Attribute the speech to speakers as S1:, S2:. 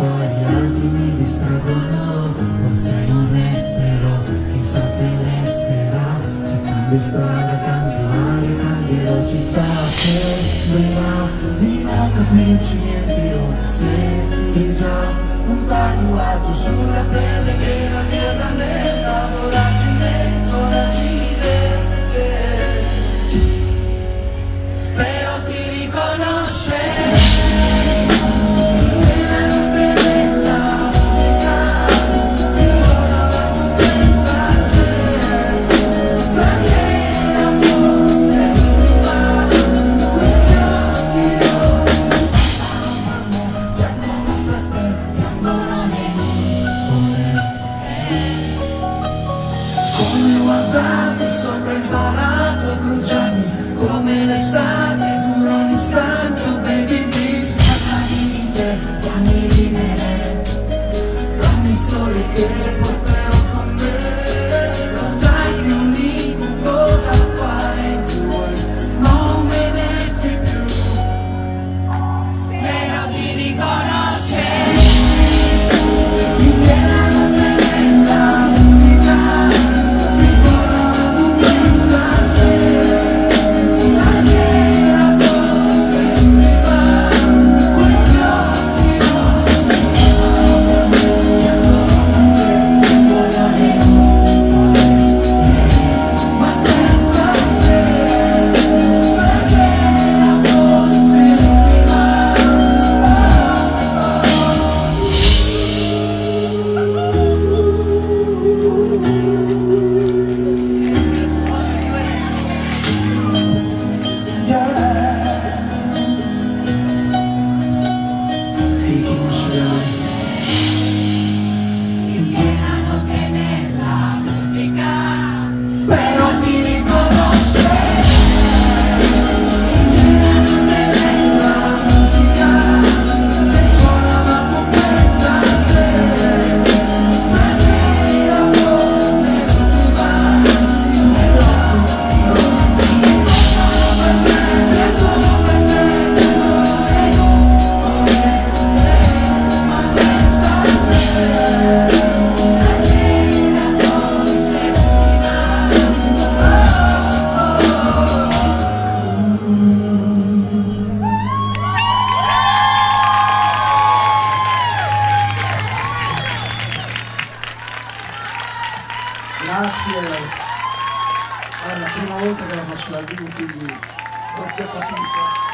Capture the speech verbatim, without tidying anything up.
S1: gli altri mi distraggono, forse non resterò, chissà che resterà. Se cambio strada, cambio aria, cambierò città. Sembra di non capirci niente, ora sembri già un tatuaggio sulla pelle che va via da me, una voragine, voragine verde. Però ti riconoscerei nella notte della musica che suonava tu pensa stasera, stasera forse l'ultima, questi occhi rossi piangono per te, piangono le nuvole, come WhatsApp sopra il malato e bruciami come l'estate, dura un istante, baby please, parlami di te, fammi vivere, dammi storie che porterò con me, lo sai che un incubo da fare tuoi, non vedersi più, però ti riconoscerei in piena notte nella musica che suonava tu pensa stasera.
S2: Grazie, è la prima volta che la faccio dal vivo, quindi doppia fatica.